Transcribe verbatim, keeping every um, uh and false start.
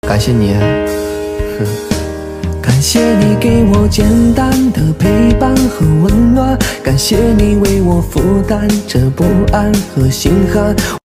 感谢你。哼。 感谢你给我简单的陪伴和温暖，感谢你为我负担着不安和心寒。